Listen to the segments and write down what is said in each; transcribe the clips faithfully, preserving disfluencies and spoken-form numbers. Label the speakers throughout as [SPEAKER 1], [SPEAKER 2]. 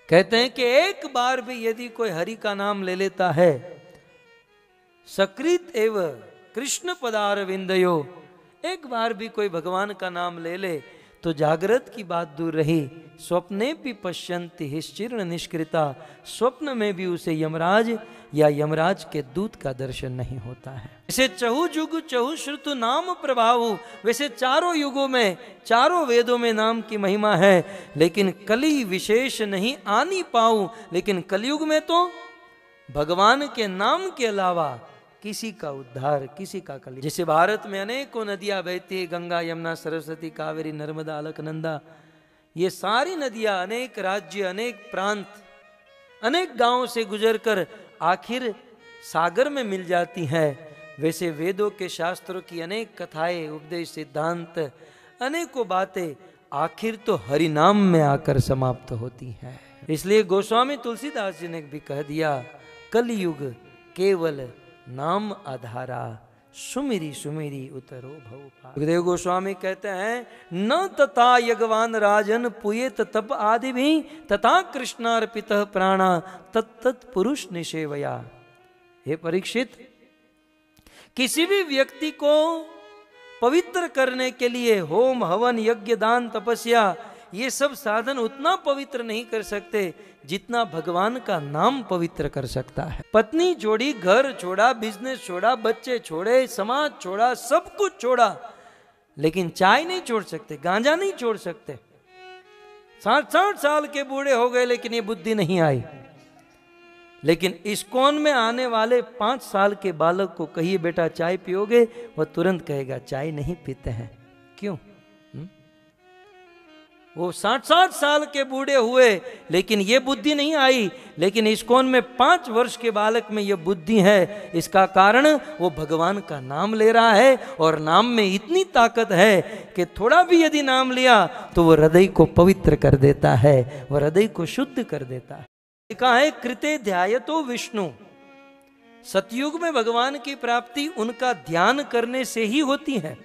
[SPEAKER 1] कहते हैं कि एक बार भी यदि कोई हरि का नाम ले लेता है, सकृत एव कृष्ण पदार विंदयो, एक बार भी कोई भगवान का नाम ले ले तो जागृत की बात दूर रही, स्वप्ने भी पश्यंति हिश्चिर्ण निष्कृता, स्वप्न में भी उसे यमराज या यमराज के दूत का दर्शन नहीं होता है। वैसे चहु जुग चहु श्रुतु नाम प्रभाव, वैसे चारों युगों में चारों वेदों में नाम की महिमा है, लेकिन कली विशेष नहीं आनी पाऊं, लेकिन कलयुग में तो भगवान के नाम के अलावा किसी का उद्धार, किसी का कल्याण। जैसे भारत में अनेकों नदियां बहती है, गंगा यमुना सरस्वती कावेरी नर्मदा अलकनंदा, ये सारी नदियां अनेक राज्य अनेक प्रांत अनेक गांवों से गुजरकर आखिर सागर में मिल जाती हैं। वैसे वेदों के शास्त्रों की अनेक कथाएं, उपदेश, सिद्धांत, अनेकों बातें आखिर तो हरि नाम में आकर समाप्त होती हैं। इसलिए गोस्वामी तुलसीदास जी ने भी कह दिया, कलयुग केवल नाम आधारा, सुमिरी सुमिरी उतरो भव पार। सुखदेव गोस्वामी कहते हैं, न तथा यज्ञवान राजन पुयेत तप आदि भी तथा कृष्णार्पित प्राणा तत्त पुरुष निषेवया। हे परीक्षित, किसी भी व्यक्ति को पवित्र करने के लिए होम हवन यज्ञ दान तपस्या ये सब साधन उतना पवित्र नहीं कर सकते जितना भगवान का नाम पवित्र कर सकता है। पत्नी छोड़ी, घर छोड़ा, बिजनेस छोड़ा, बच्चे छोड़े, समाज छोड़ा, सब कुछ छोड़ा, लेकिन चाय नहीं छोड़ सकते, गांजा नहीं छोड़ सकते। साठ साठ साल के बूढ़े हो गए लेकिन ये बुद्धि नहीं आई। लेकिन इस्कॉन में आने वाले पांच साल के बालक को कहिए बेटा चाय पियोगे, वह तुरंत कहेगा चाय नहीं पीते हैं। क्यों? वो साठ साठ साल के बूढ़े हुए लेकिन ये बुद्धि नहीं आई, लेकिन इस्कॉन में पांच वर्ष के बालक में ये बुद्धि है। इसका कारण वो भगवान का नाम ले रहा है, और नाम में इतनी ताकत है कि थोड़ा भी यदि नाम लिया तो वो हृदय को पवित्र कर देता है, वह हृदय को शुद्ध कर देता है। लिखा है, कृते ध्यायतो विष्णु, सतयुग में भगवान की प्राप्ति उनका ध्यान करने से ही होती है।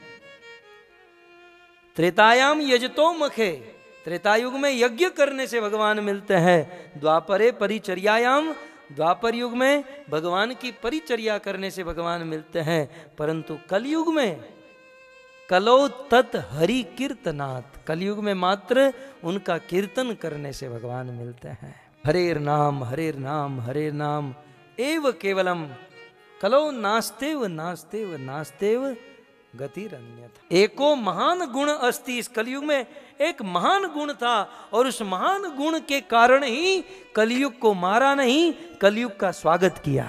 [SPEAKER 1] त्रेतायाम यजतो मखे, त्रेतायुग में यज्ञ करने से भगवान मिलते हैं। द्वापरे परिचर्यायाम, द्वापर युग में भगवान की परिचर्या करने से भगवान मिलते हैं। परंतु कलयुग में कलो तत् हरि कीर्तनात्, कलयुग में मात्र उनका कीर्तन करने से भगवान मिलते हैं। हरेर नाम हरेर नाम हरेर नाम एव केवलम, कलो नास्तेव नास्तेव नास्तेव गतिरन्यथा। एको महान गुण अस्ति, इस कलयुग में एक महान गुण था, और उस महान गुण के कारण ही कलयुग को मारा नहीं, कलयुग का स्वागत किया।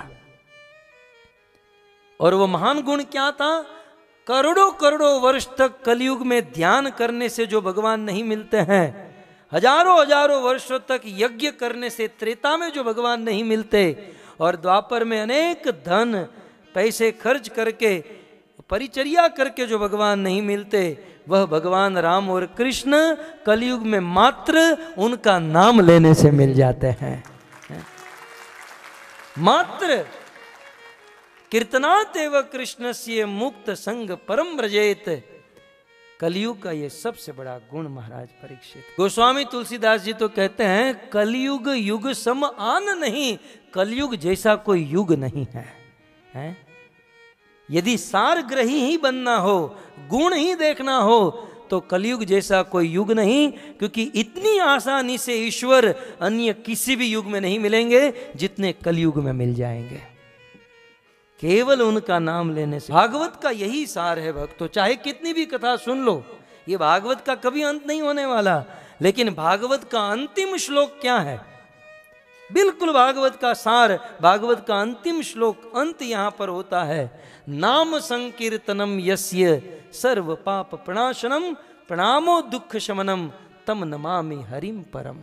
[SPEAKER 1] और वो महान गुण क्या था? करोड़ों करोड़ों वर्ष तक कलयुग में ध्यान करने से जो भगवान नहीं मिलते हैं, हजारों हजारों वर्षों तक यज्ञ करने से त्रेता में जो भगवान नहीं मिलते, और द्वापर में अनेक धन पैसे खर्च करके परिचर्या करके जो भगवान नहीं मिलते, वह भगवान राम और कृष्ण कलयुग में मात्र उनका नाम लेने से मिल जाते हैं। मात्र कीर्तनात् एव कृष्णस्य मुक्त संग परम व्रजेत, कलयुग का ये सबसे बड़ा गुण महाराज परीक्षित। गोस्वामी तुलसीदास जी तो कहते हैं, कलयुग युग सम आन नहीं, कलयुग जैसा कोई युग नहीं है, है? यदि सारग्रही ही बनना हो, गुण ही देखना हो, तो कलयुग जैसा कोई युग नहीं, क्योंकि इतनी आसानी से ईश्वर अन्य किसी भी युग में नहीं मिलेंगे जितने कलयुग में मिल जाएंगे, केवल उनका नाम लेने से। भागवत का यही सार है भक्तों, चाहे कितनी भी कथा सुन लो, ये भागवत का कभी अंत नहीं होने वाला। लेकिन भागवत का अंतिम श्लोक क्या है? बिल्कुल भागवत का सार, भागवत का अंतिम श्लोक, अंत यहां पर होता है, नाम संकीर्तनम यस्य सर्व पाप प्रणाशनम प्रणामो दुख शमनम तम नमामि हरिम परम।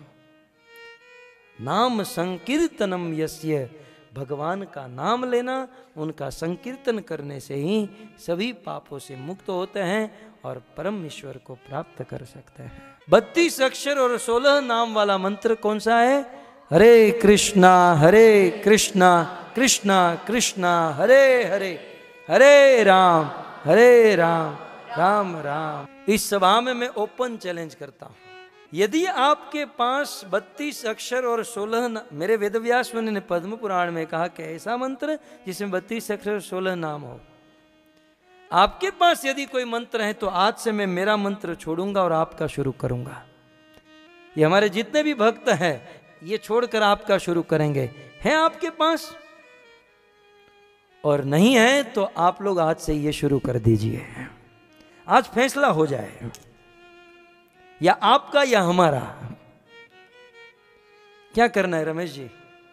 [SPEAKER 1] नाम संकीर्तनम यस्य, भगवान का नाम लेना, उनका संकीर्तन करने से ही सभी पापों से मुक्त होते हैं और परम ईश्वर को प्राप्त कर सकते हैं। बत्तीस अक्षर और सोलह नाम वाला मंत्र कौन सा है? हरे कृष्णा हरे कृष्णा कृष्णा कृष्णा हरे हरे, हरे राम हरे राम राम राम। इस सभा में मैं ओपन चैलेंज करता हूं, यदि आपके पास बत्तीस अक्षर और सोलह, मेरे वेदव्यास मुनि ने पद्म पुराण में कहा कि ऐसा मंत्र जिसमें बत्तीस अक्षर और सोलह नाम हो, आपके पास यदि कोई मंत्र है तो आज से मैं मेरा मंत्र छोड़ूंगा और आपका शुरू करूंगा। ये हमारे जितने भी भक्त हैं ये छोड़कर आपका शुरू करेंगे। है आपके पास और नहीं है तो आप लोग आज से ये शुरू कर दीजिए। आज फैसला हो जाए, या आपका या हमारा। क्या करना है रमेश जी?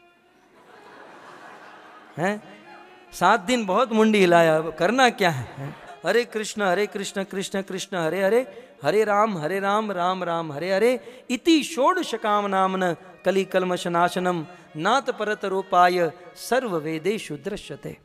[SPEAKER 1] हैं? सात दिन बहुत मुंडी हिलाया, करना क्या है? हरे कृष्ण हरे कृष्ण कृष्ण कृष्ण हरे हरे, हरे राम हरे राम राम राम हरे हरे, इति षोडश काम नामन कलि कल्मष नाशनम नात परत रूपाय सर्व वेदेषु दृश्यते।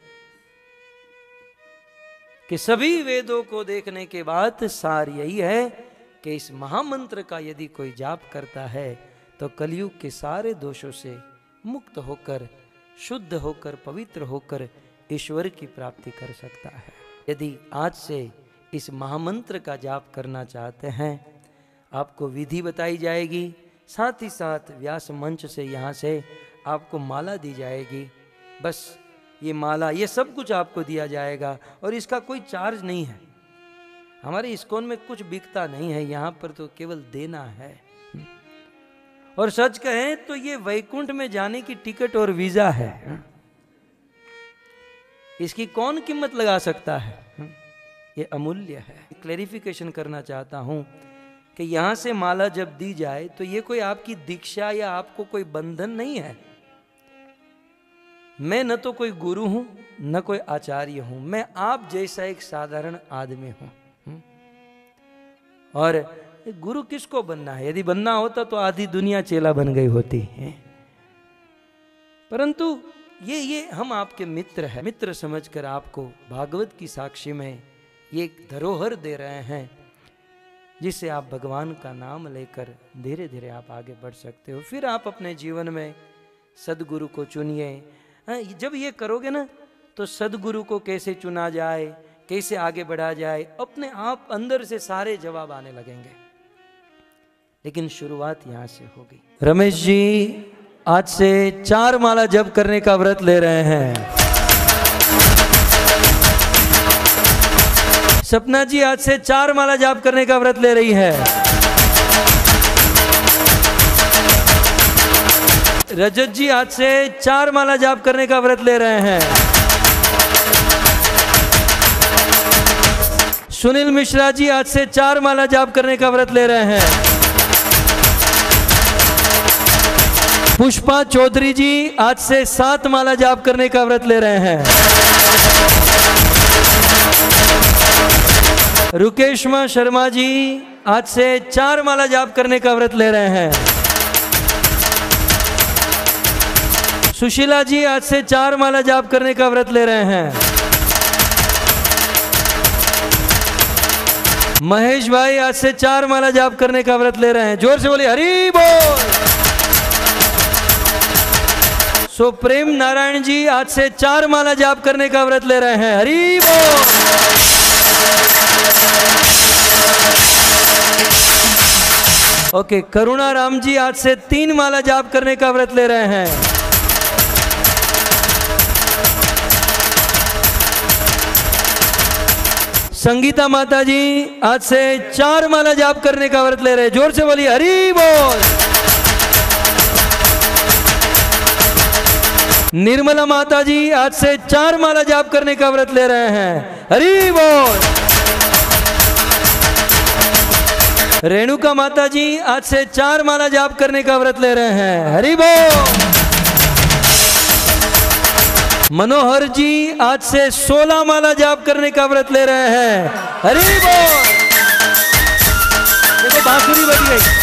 [SPEAKER 1] कि सभी वेदों को देखने के बाद सार यही है कि इस महामंत्र का यदि कोई जाप करता है तो कलयुग के सारे दोषों से मुक्त होकर, शुद्ध होकर, पवित्र होकर ईश्वर की प्राप्ति कर सकता है। यदि आज से इस महामंत्र का जाप करना चाहते हैं, आपको विधि बताई जाएगी, साथ ही साथ व्यास मंच से यहाँ से आपको माला दी जाएगी। बस ये माला, ये सब कुछ आपको दिया जाएगा और इसका कोई चार्ज नहीं है। हमारे इस्कॉन में कुछ बिकता नहीं है, यहाँ पर तो केवल देना है। और सच कहें तो ये वैकुंठ में जाने की टिकट और वीजा है। इसकी कौन कीमत लगा सकता है? ये अमूल्य है। क्लैरिफिकेशन करना चाहता हूं कि यहां से माला जब दी जाए तो ये कोई आपकी दीक्षा या आपको कोई बंधन नहीं है। मैं न तो कोई गुरु हूं न कोई आचार्य हूं, मैं आप जैसा एक साधारण आदमी हूं। और गुरु किसको बनना है? यदि बनना होता तो आधी दुनिया चेला बन गई होती है। परंतु ये ये हम आपके मित्र हैं, मित्र समझकर आपको भागवत की साक्षी में ये एक धरोहर दे रहे हैं जिससे आप भगवान का नाम लेकर धीरे धीरे आप आगे बढ़ सकते हो। फिर आप अपने जीवन में सदगुरु को चुनिए। जब ये करोगे ना तो सदगुरु को कैसे चुना जाए, कैसे आगे बढ़ा जाए, अपने आप अंदर से सारे जवाब आने लगेंगे। लेकिन शुरुआत यहां से होगी। रमेश जी आज से चार माला जप करने का व्रत ले रहे हैं। सपना जी आज से चार माला जाप करने का व्रत ले रही है। रजत जी आज से चार माला जाप करने का व्रत ले रहे हैं। सुनील मिश्रा जी आज से चार माला जाप करने का व्रत ले रहे हैं। पुष्पा चौधरी जी आज से सात माला जाप करने का व्रत ले रहे हैं। रुकेशमा शर्मा जी आज से चार माला जाप करने का व्रत ले रहे हैं। सुशीला जी आज से चार माला जाप करने का व्रत ले रहे हैं। महेश भाई आज से चार माला जाप करने का व्रत ले रहे हैं। जोर से बोलिए हरि बोल। सो प्रेम नारायण जी आज से चार माला जाप करने का व्रत ले रहे हैं। हरि बोल। ओके, करुणा राम जी आज से तीन माला जाप करने का व्रत ले रहे हैं। संगीता माता जी आज से चार माला जाप करने का व्रत ले रहे हैं। जोर से बोलिए हरि बोल। निर्मला माता जी आज से चार माला जाप करने का व्रत ले रहे हैं। हरि बोल। रेणुका माता जी आज से चार माला जाप करने का व्रत ले रहे हैं। हरि बोल। मनोहर जी आज से सोलह माला जाप करने का व्रत ले रहे हैं। हरि बोल। देखो बांसुरी बज गई।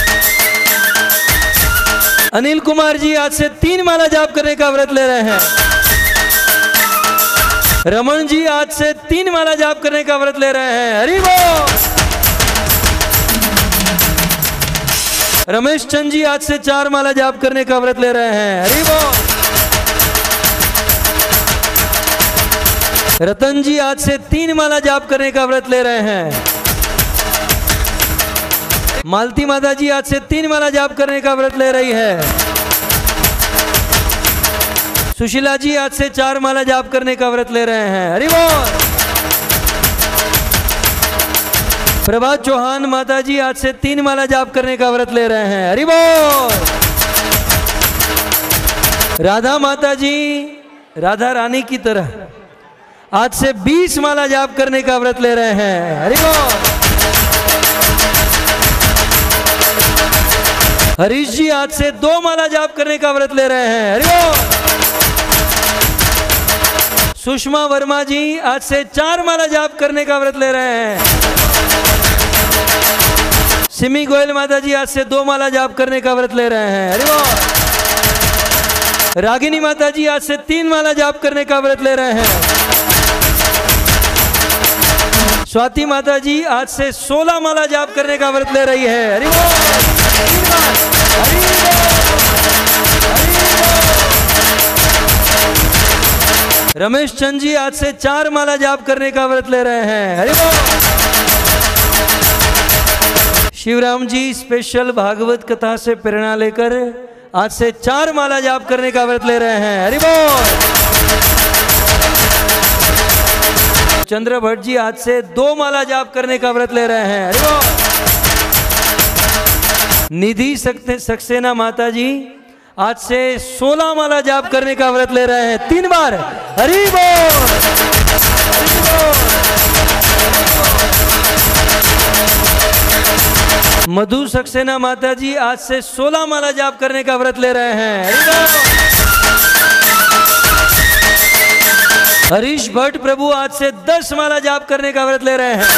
[SPEAKER 1] अनिल कुमार जी आज से तीन माला जाप करने का व्रत ले रहे हैं। रमन जी आज से तीन माला जाप करने का व्रत ले रहे हैं। हरि बोल। रमेश चंद जी आज से चार माला जाप करने का व्रत ले रहे हैं। हरि बोल। रतन जी आज से तीन माला जाप करने का व्रत ले रहे हैं। मालती माता जी आज से तीन माला जाप करने का व्रत ले रही है। सुशीला जी आज से चार माला जाप करने का व्रत ले रहे हैं। हरि बोल। प्रभात चौहान माता जी आज से तीन माला जाप करने का व्रत ले रहे हैं। हरि बोल। राधा माता जी राधा रानी की तरह आज से बीस माला जाप करने का व्रत ले रहे हैं। हरि बोल। हरीश जी आज से दो माला जाप करने का व्रत ले रहे हैं। हरि बोल। सुषमा वर्मा जी आज से चार माला जाप करने का व्रत ले रहे हैं। सिमी गोयल माता जी आज से दो माला जाप करने का व्रत ले रहे हैं। हरि बोल। रागिनी माता जी आज से तीन माला जाप करने का व्रत ले रहे हैं। स्वाति माता जी आज से सोलह माला जाप करने का व्रत ले रही है। हरि बोल। हरि बोल। रमेश चंद जी आज से चार माला जाप करने का व्रत ले रहे हैं। हरि बोल। शिवराम जी स्पेशल भागवत कथा से प्रेरणा लेकर आज से चार माला जाप करने का व्रत ले रहे हैं। हरि बोल। चंद्र भट्ट जी आज से दो माला जाप करने का व्रत ले रहे हैं। हरि बोल। निधि सक्सेना माता जी आज से सोलह माला जाप करने का व्रत ले रहे हैं। तीन बार हरि बोल। हरि बोल। मधु सक्सेना माता जी आज से सोलह माला जाप करने का व्रत ले रहे हैं। हरि बोल। हरीश भट्ट प्रभु आज से दस माला जाप करने का व्रत ले रहे हैं।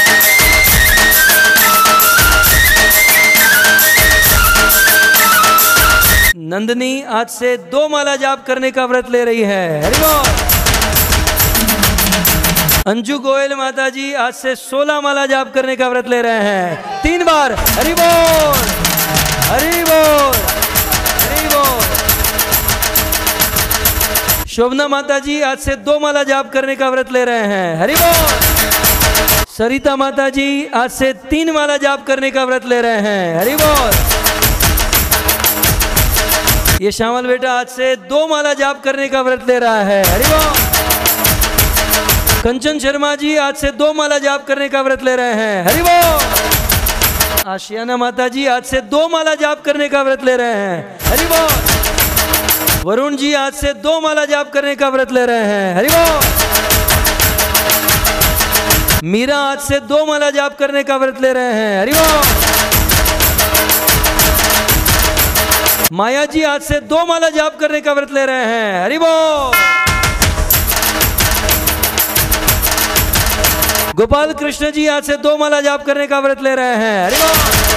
[SPEAKER 1] नंदनी आज से दो माला जाप करने का व्रत ले रही है। हरि बोल। अंजू गोयल माता जी आज से सोलह माला जाप करने का व्रत ले रहे हैं। तीन बार हरि बोल। हरि बोल। हरि बोल। शोभना माता जी आज से दो माला जाप करने का व्रत ले रहे हैं। हरि बोल। सरिता माता जी आज से तीन माला जाप करने का व्रत ले रहे हैं। हरि बोल। ये श्यामल बेटा आज से दो माला जाप करने का व्रत ले रहा है। हरि बोल। कंचन शर्मा जी आज से दो माला जाप करने का व्रत ले रहे हैं। हरि बोल। आशियाना माता जी आज से दो माला जाप करने का व्रत ले रहे हैं। हरि बोल। वरुण जी आज से दो माला जाप करने का व्रत ले रहे हैं। हरि बोल। मीरा आज से दो माला जाप करने का व्रत ले रहे हैं। हरि बोल। माया जी आज से दो माला जाप करने का व्रत ले रहे हैं। हरि बोल। गोपाल कृष्ण जी आज से दो माला जाप करने का व्रत ले रहे हैं। हरि बोल।